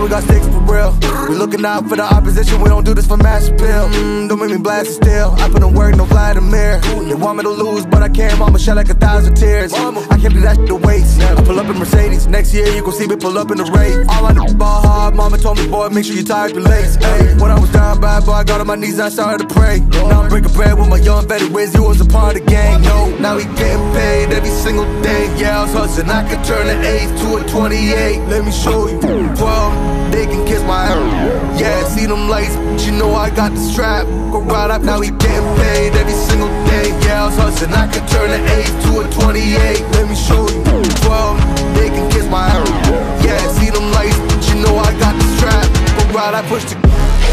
we got sticks for real. We looking out for the opposition, we don't do this for mass appeal. Don't make me blast it still. I put in work, no Vladimir. They want me to lose, but I can't. Mama shed like 1,000 tears. I can't do that shit to waste. I pull up in Mercedes. Next year you gon' see me pull up in the Wraith. All I know is ball hard. Mama told me, boy, make sure you tie up your lace. Hey, when I was down bad, boy, I got on my knees and I started to pray. Now I'm breaking bread with my young vet Wiz. He was a part of the gang. No, now he getting paid every single day. Yeah, I was hustling. I could turn an 8 to a 28. Let me show you. 12, they can kiss my hair. Yeah, see them lights, but you know I got the strap. Go right up, now he getting paid every single day. Yeah, I was hustling. I could turn an 8 to a 28. Let me show you. 12, they can kiss my hair. Yeah, see them lights, but you know I got the strap. Go right, I push the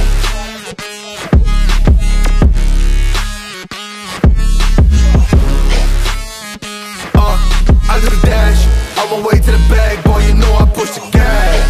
I do the dash, on my way to the bag, boy, you know I push the gas.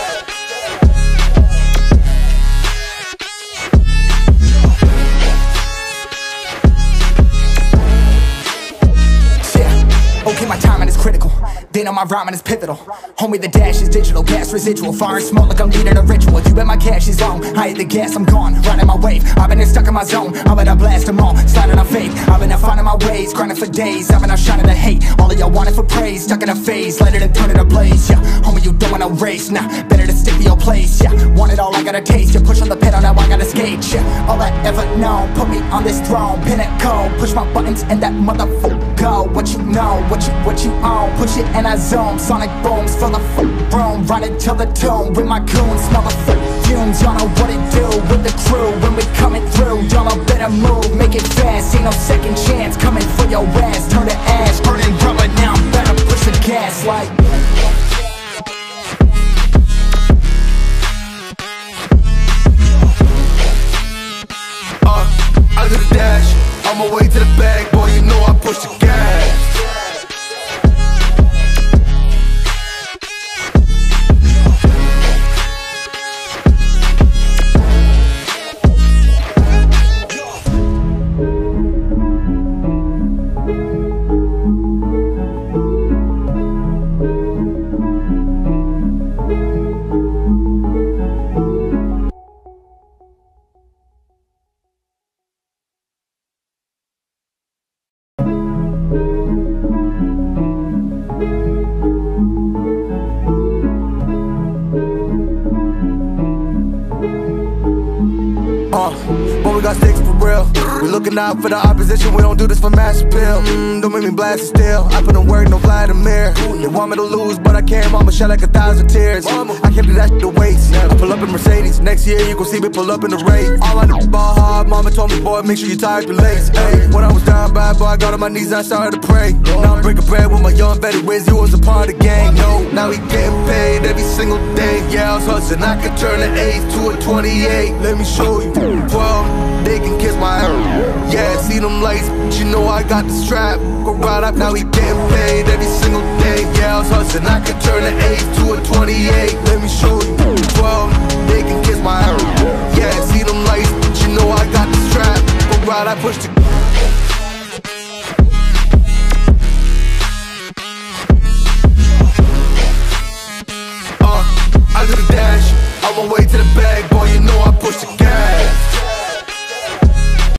Yeah, okay, my timing is critical. Then on my rhyming is pivotal. Homie, the dash is digital, gas residual. Fire and smoke like I'm leading a ritual. You bet my cash is long, I hit the gas, I'm gone. Riding my wave, I've been stuck in my zone. I bet I blast them all, sliding on faith. I've been out finding my ways, grinding for days. I've been out shining the hate, all of y'all wanted for praise. Stuck in a phase, let it and turn it a blaze. Yeah, homie, you don't want no race, nah, better to stick to your place. Yeah, want it all, I gotta taste. You push on the pedal, now I gotta skate. Yeah, all I ever known, put me on this throne. Pinnacle, push my buttons and that motherfucker go. What you know, what you own. Push it and I zone, sonic booms for the room. Running till the tomb with my goons, smell the fumes. Y'all know what it do with the crew when we coming through. Y'all know better move, make it fast. Ain't no second chance coming for your ass. Turn to ash, burning rubber. Now I'm better push the gas like. I do the dash, on my way to the bag, boy, you know I push the gas. But we got sticks for real. We looking out for the opposition, we don't do this for mass appeal. Don't make me blast it still. I put in work, no Vladimir. They want me to lose, but I can't. Mama shed like 1,000 tears. I can't do that shit to waste. I pull up in Mercedes. Next year you gon' see me pull up in the Wraith. All I know is ball hard. Mama told me, boy, make sure you tie up your lace. Hey, when I was down bad, boy, I got on my knees and I started to pray. Now I'm breaking bread with my young vet Wiz. He was a part of the gang. No, now he getting paid every single day. Yeah, I was hustling. I could turn an 8 to a 28. Let me show you. 12, they can kiss my hair. Yeah, see them lights, but you know I got the strap. Go right up, now he getting paid every single day. Yeah, I was hustling. I could turn an 8 to a 28. Let me show you. 12, they can kiss my hair. Yeah, see them lights, but you know I got the strap. Go right, I push the